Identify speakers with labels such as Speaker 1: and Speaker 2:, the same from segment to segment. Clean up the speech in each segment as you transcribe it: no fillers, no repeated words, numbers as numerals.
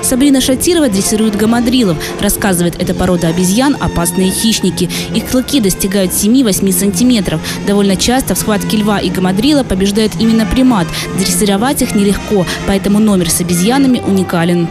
Speaker 1: Сабрина Шатирова дрессирует гамадрилов. Рассказывает, эта порода обезьян – опасные хищники. Их клыки достигают 7-8 сантиметров. Довольно часто в схватке льва и гамадрила побеждает именно примат. Дрессировать их нелегко, поэтому номер с обезьянами уникален.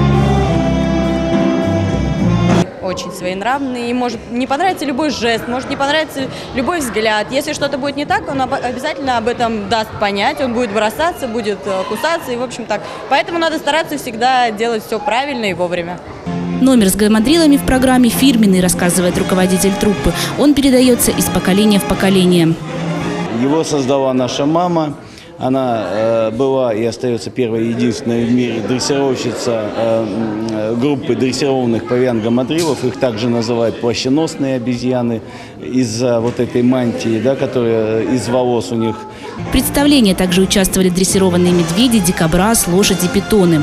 Speaker 2: Очень своенравный, и может не понравиться любой жест, может не понравиться любой взгляд. Если что-то будет не так, он обязательно об этом даст понять, он будет бросаться, будет кусаться и в общем так. Поэтому надо стараться всегда делать все правильно и вовремя.
Speaker 1: Номер с гамадрилами в программе фирменный, рассказывает руководитель труппы. Он передается из поколения в поколение.
Speaker 3: Его создала наша мама. Она была и остается первой и единственной в мире дрессировщица группы дрессированных павиан-гамадрилов. Их также называют плащеносные обезьяны из-за вот этой мантии, да, которая из волос у них.
Speaker 1: В представлении также участвовали дрессированные медведи, дикобраз, лошади, питоны.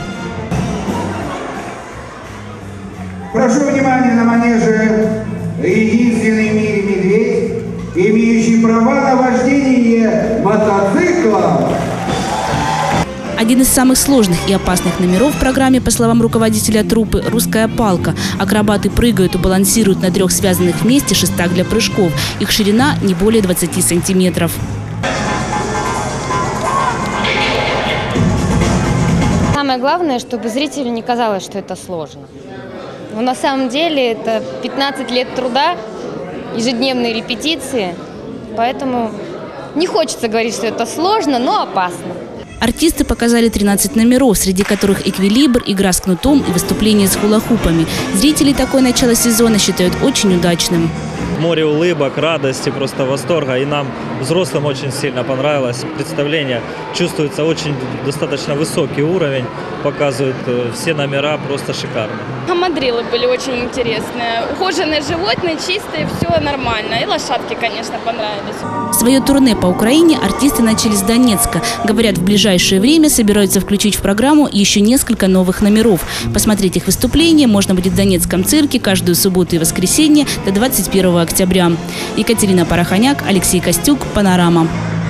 Speaker 4: Прошу внимания, на манеже единственный в мире медведь, имеющий права на вождение мотоцикла.
Speaker 1: Один из самых сложных и опасных номеров в программе, по словам руководителя труппы, «Русская палка». Акробаты прыгают и балансируют на 3 связанных вместе шестах для прыжков. Их ширина не более 20 сантиметров.
Speaker 5: Самое главное, чтобы зрителю не казалось, что это сложно. Но на самом деле это 15 лет труда, ежедневные репетиции, поэтому не хочется говорить, что это сложно, но опасно.
Speaker 1: Артисты показали 13 номеров, среди которых эквилибр, игра с кнутом и выступление с хула-хупами. Зрители такое начало сезона считают очень удачным.
Speaker 6: Море улыбок, радости, просто восторга. И нам, взрослым, очень сильно понравилось представление. Чувствуется очень достаточно высокий уровень. Показывают все номера просто шикарно.
Speaker 7: Гамадрилы были очень интересные. Ухоженные животные, чистые, все нормально. И лошадки, конечно, понравились.
Speaker 1: Свое турне по Украине артисты начали с Донецка. Говорят, в ближайшее время собираются включить в программу еще несколько новых номеров. Посмотреть их выступления можно будет в Донецком цирке каждую субботу и воскресенье до 21 октября. Екатерина Порохоняк, Алексей Костюк, «Панорама».